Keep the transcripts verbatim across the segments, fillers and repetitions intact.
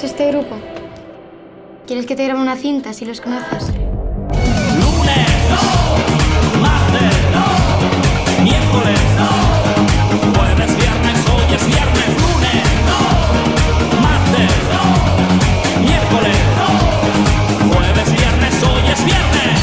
este grupo? ¿Quieres que te grabe una cinta si los conoces? Lunes, no. Martes, no. Miércoles, no. Jueves, viernes, hoy es viernes. Lunes, no. Martes, no. Miércoles, no. Jueves, viernes, hoy es viernes.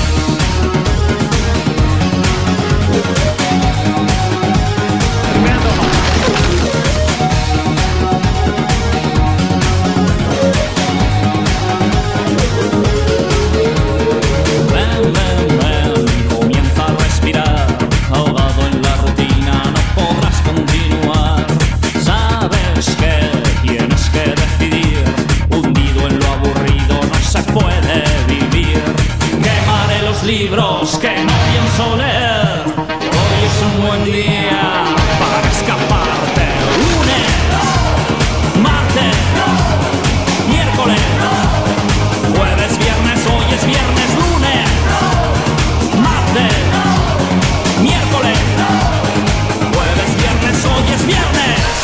Libros que no pienso leer. Hoy es un buen día para escaparte. Lunes, martes, miércoles, jueves, viernes, hoy es viernes. Lunes, martes, miércoles, jueves, viernes, hoy es viernes.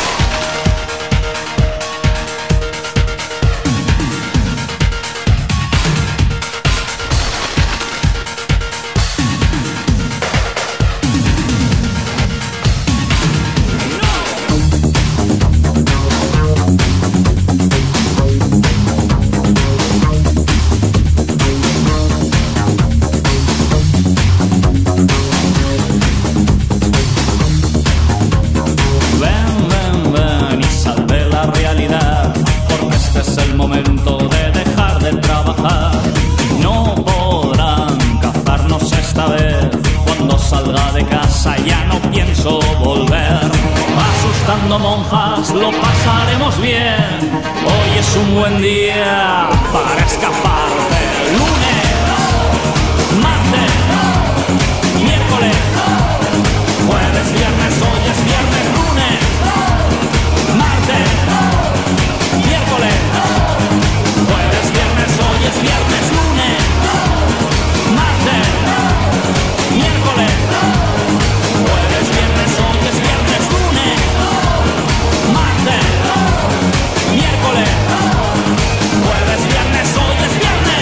No podrán cazarnos esta vez. Cuando salga de casa ya no pienso volver. Asustando monjas lo pasaremos bien. Hoy es un buen día para escaparte. Lunes, martes, miércoles, jueves, viernes, hoy es viernes. Lunes, martes, miércoles, jueves, viernes, hoy es viernes. Lunes, martes, miércoles, jueves, viernes, hoy es viernes. Lunes, martes, miércoles, jueves, viernes, hoy es viernes.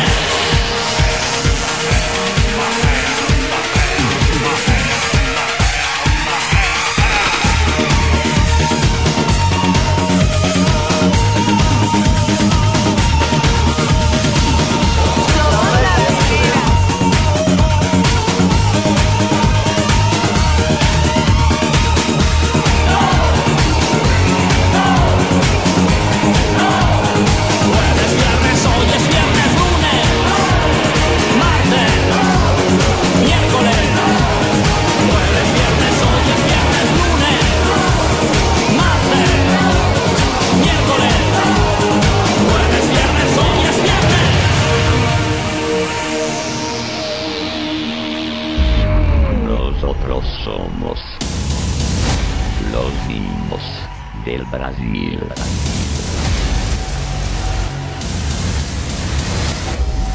Nosotros somos los niños del Brasil.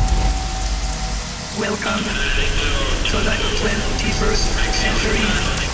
Welcome to the twenty-first century.